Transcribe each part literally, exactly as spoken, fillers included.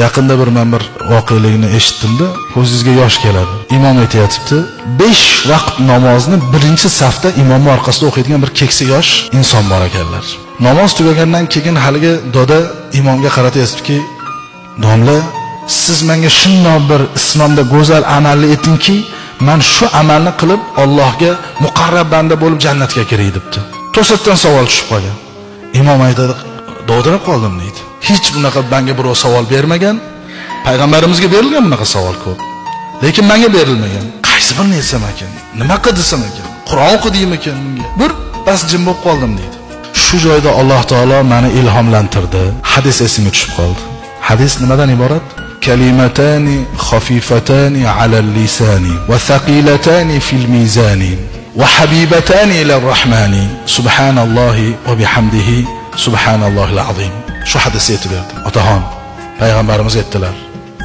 Yaqinda bir men bir voqelikni eshitdim-da, ko'zingizga yosh keladi. Imom aytayotibdi, besh vaqt namozni birinchi safda imom orqasida o'qiydigan bir keksa yosh inson bor ekanlar. Namoz tugagandan keyin haligi doda imomga qarab aytibdiki, "Domla, siz menga shunday bir islomda go'zal amalni aytingki, men shu amalni qilib Allohga muqarrab banda bo'lib jannatga kiray" debdi. To'satdan savol tushib qolgan. Imom aytadi, "Dovdirab qoldim" deydi. Hech bunaqa menga birov savol bermagan. Payg'ambarimizga berilgan bunaqa savol ko'p. Lekin menga berilmagan. Qaysi birini aytsam ekan? Nima qilsam ekan? Qur'on o'qidimmi ekan menga? Bir bas jim bo'lib qoldim deydi. Shu joyda Alloh taolo meni ilhomlantirdi. Hadis esimga tushib qoldi. Hadis nimadan iborat? Kalimatani khafifatani alal lisani va thaqilatani fil mizani va habibatani ila rahmani subhanallohi va bihamdihi subhanallohil azim. Shu hadis aytib berdi. Otaxon payg'ambarimiz aytdilar.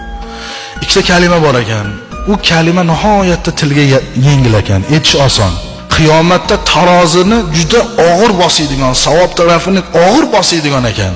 Ikkita kalima bor ekan. U kalima nihoyatda tilga yengil ekan, aytish oson. Qiyomatda tarozini juda og'ir bosadigan, savob tarafini og'ir bosadigan ekan.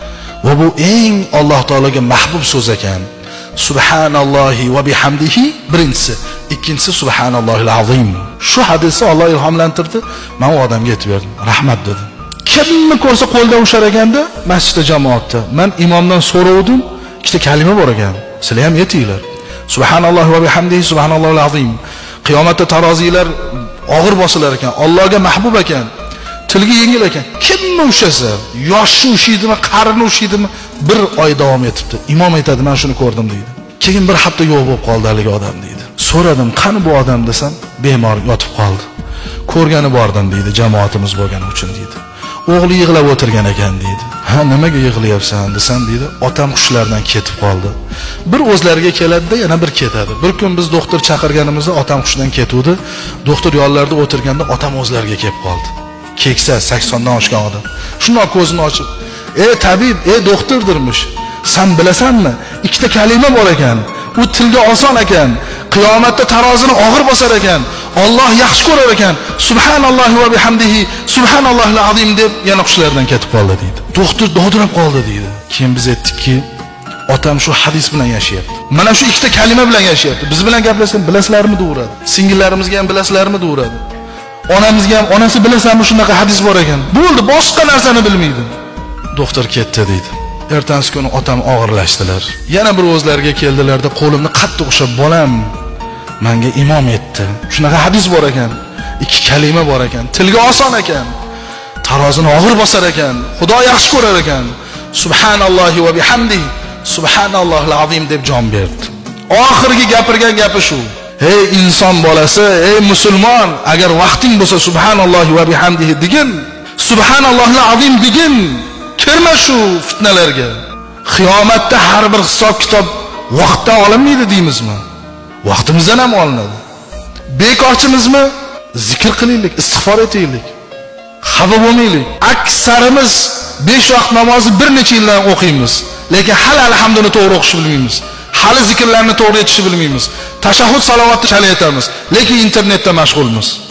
Va bu eng Alloh taologa mahbub so'z ekan. Subhanallohi va bihamdihi birinchisi, ikkinchisi subhanallohil azim. Shu hadisni Alloh ilhomlantirdi, men u odamga aytib berdim. Rahmat dedi. Kimni ko'rsa qo'lda ushar ekanda, masjidda jamoatda. Men imomdan so'rovdim, ikkita kalima bor ekan. Sizlar ham aytinglar. Subhanallohi va bihamdihi subhanallohil azim. Qiyomatda taroziylar og'ir bosilar ekan, Allohga mahbub ekan. Tilga yengil ekan. Kimni ushasa, yoshi ushaydimi, qarini ushaydimi, bir oy davom etibdi. Imom aytadi, men shuni ko'rdim deydi. Keyin bir hafta yo'q bo'lib qoldi haligi odam deydi. So'radim, qani bu odam desam, bemor yotib qoldi. Ko'rgani bordim deydi, jamoatimiz bo'lgani uchun deydi. O'g'li yig'lab o'tirgan ekan deydi. Ha, nimaga yig'layapsan desam deydi, otam hushlardan ketib qoldi. Bir o'zlariga keladi-da, yana bir ketadi. Bir kun biz doktor chaqirganimizda otam hushdan ketuvdi. Doktor yonlarida o'tirganda otam o'zlariga kelib qoldi. Keksa saksondan oshgan odam. Shunday ko'zini ochib, "Ey tabib, ey doktordirmish. Sen bilasanmi? Ikkita kalima bor ekan. U tilga oson ekan. Qiyomatda tarozini og'ir bosar ekan. Alloh yaxshi ko'rar ekan. Subhanallohi va bihamdihi subhanallohil azim" deb yana hushlardan ketib qoldi deydi. Doktor dovdirab qoldi deydi. Keyin biz aytdikki, otam shu hadis bilan yashayapti. Mana shu ikkita kalima bilan yashayapti. Biz bilan gaplashsam bilasizlarmi deyuradi. Singillarimizga ham bilasizlarmi deyuradi. Onamizga ham onasi bilasanmi shunaqa hadis bor ekan. Bo'ldi, boshqa narsani bilmaydi. Doktor ketdi deydi. Ertasi kuni otam og'irlashdilar. Yana bir o'zlariga keldilarda, qo'limni qattiq ushlab, "Bolam, menga imom aytdi. Shunaqa hadis bor ekan. Ikki kalima bor ekan. Tilga oson ekan. Tarozini og'ir bosar ekan. Xudo yaxshi ko'rar ekan. Subhanallohi va bihamdihi subhanallohil azim" deb jon berdi. Oxirgi gapirgan gapi shu. Ey inson bolasi, ey musulmon, agar vaqting bo'lsa subhanallohi va bihamdihi degin, subhanallohil azim degin. Kirma shu fitnalarga. Qiyomatda har bir hisob kitob vaqtdan olinmaydi deymizmi? Vaqtimizdan ham olinadi. Bekorchimizmi? Zikr qilaylik, istig'for etaylik. Xafa bo'lmaylik. Aksarimiz besh vaqt namozni bir necha yildan o'qiymiz, lekin hali alhamdulillah to'g'ri o'qishni bilmaymiz. Hali zikrlarni to'g'ri aytishni bilmaymiz. Tashahhud salovatni chala aytamiz, lekin internetda mashg'ulmiz.